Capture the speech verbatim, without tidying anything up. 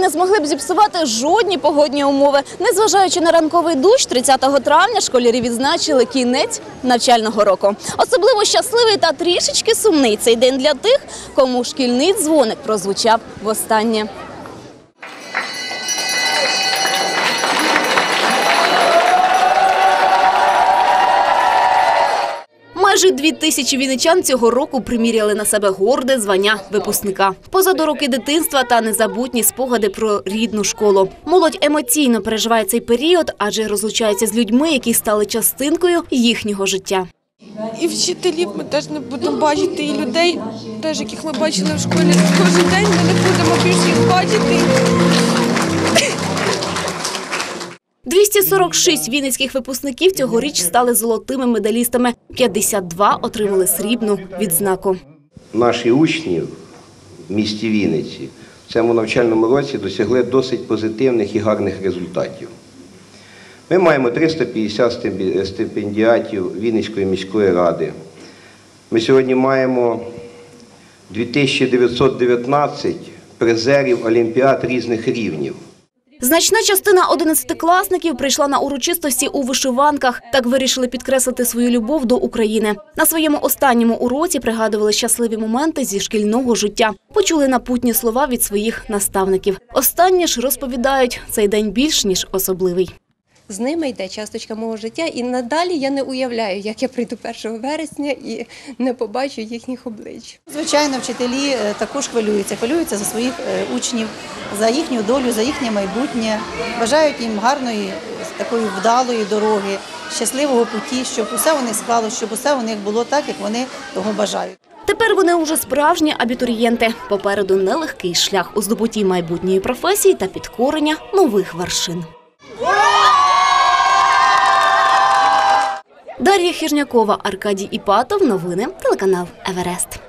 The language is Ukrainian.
не змогли б зіпсувати жодні погодні умови. Незважаючи на ранковий дощ, тридцятого травня школярі відзначили кінець навчального року. Особливо щасливий та трішечки сумний цей день для тих, кому шкільний дзвоник прозвучав востаннє. Майже дві тисячі вінничан цього року приміряли на себе горде звання випускника. Позаду роки дитинства та незабутні спогади про рідну школу. Молодь емоційно переживає цей період, адже розлучається з людьми, які стали частинкою їхнього життя. І вчителів ми теж не будемо бачити, і людей, теж яких ми бачили в школі кожен день, ми не будемо більше їх бачити. двісті сорок шість вінницьких випускників цьогоріч стали золотими медалістами, п'ятдесят два отримали срібну відзнаку. Наші учні в місті Вінниці в цьому навчальному році досягли досить позитивних і гарних результатів. Ми маємо триста п'ятдесят стипендіатів Вінницької міської ради. Ми сьогодні маємо дві тисячі дев'ятсот дев'ятнадцять призерів олімпіад різних рівнів. Значна частина одинадцятикласників прийшла на урочистості у вишиванках. Так вирішили підкреслити свою любов до України. На своєму останньому уроці пригадували щасливі моменти зі шкільного життя. Почули напутні слова від своїх наставників. Останні ж розповідають, цей день більш ніж особливий. З ними йде часточка мого життя, і надалі я не уявляю, як я прийду першого вересня і не побачу їхніх облич. Звичайно, вчителі також хвилюються, хвилюються за своїх учнів, за їхню долю, за їхнє майбутнє. Бажають їм гарної, такої вдалої дороги, щасливого путі, щоб усе у них склалося, щоб усе у них було так, як вони того бажають. Тепер вони уже справжні абітурієнти. Попереду нелегкий шлях у здобутті майбутньої професії та підкорення нових вершин. Дар'я Хижнякова, Аркадій Іпатов. Новини телеканал Еверест.